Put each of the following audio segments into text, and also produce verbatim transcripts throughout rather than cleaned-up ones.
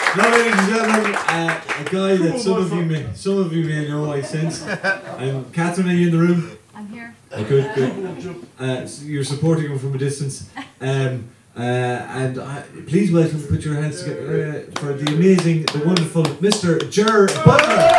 Now, ladies and gentlemen, uh, a guy that some of you may, some of you may know, I sense. Um, Catherine, are you in the room? I'm here. Oh, good, good. Uh, so you're supporting him from a distance. Um, uh, and uh, please welcome, put your hands together uh, for the amazing, the wonderful Mister Ger Butler.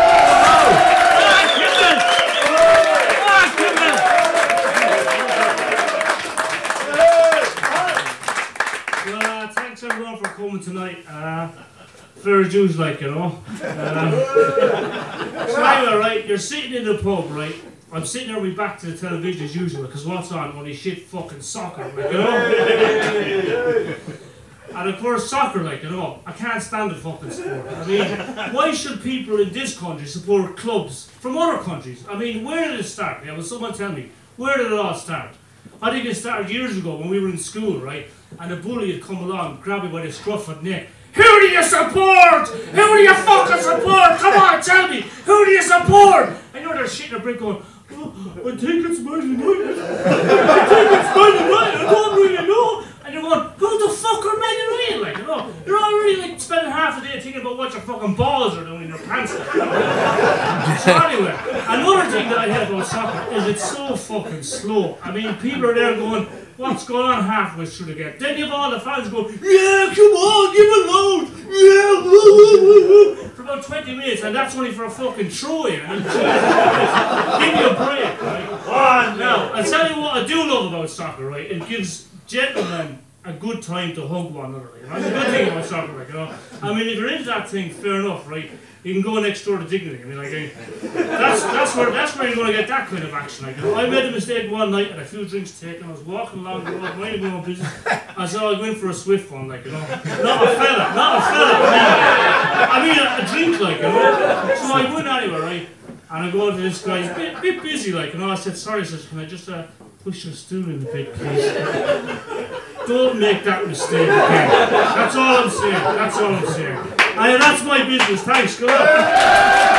Thanks everyone for coming tonight. Uh, Fair Jews, like, you know. Uh, so anyway, right, you're sitting in the pub, right? I'm sitting there with my back to the television as usual, because what's on? Only shit fucking soccer, like, you know. And of course, soccer, like, you know, I can't stand the fucking sport. I mean, why should people in this country support clubs from other countries? I mean, where did it start? Yeah, will someone tell me, where did it all start? I think it started years ago when we were in school, right? And a bully had come along, grabbed me by the scruff of the neck. Who do you support? Who do you fucking support? Come on, tell me. Who do you support? I know they're shitting their brick going, oh, I think it's Man United. I think it's Man United. I don't really know. And you're going, who the fuck are Man United? Like, you know, you're already like spending half the day thinking about what your fucking balls are doing in your pants. Like, you know? So anyway, another thing that I hate about soccer is it's so fucking slow. I mean, people are there going, what's going on halfway through the game? Then you have all the fans going, yeah, come on, give it loud, yeah, for about twenty minutes, and that's only for a fucking throw-in. I mean, Jesus, give me a break, right? Oh, now, I'll tell you what I do love about soccer, right? It gives gentlemen a good time to hug one another. Right? That's a good thing about soccer, like, you know. I mean, if you're into that thing, fair enough, right? You can go next door to Dignity. I mean, like, that's that's where that's where you're going to get that kind of action. Like, you know, I made a mistake one night and a few drinks taken. I was walking along the road, minding my own business. I said, oh, I went for a swift one, like, you know, not a fella, not a fella. I mean, I mean a, a drink, like, you know. So I went anyway, right? And I go to this guy, he's a bit, bit busy, like, you know. I said, sorry, I said, can I just uh, push your stool in a bit, please? Don't make that mistake again. That's all I'm saying. That's all I'm saying. And that's my business. Thanks. Go on.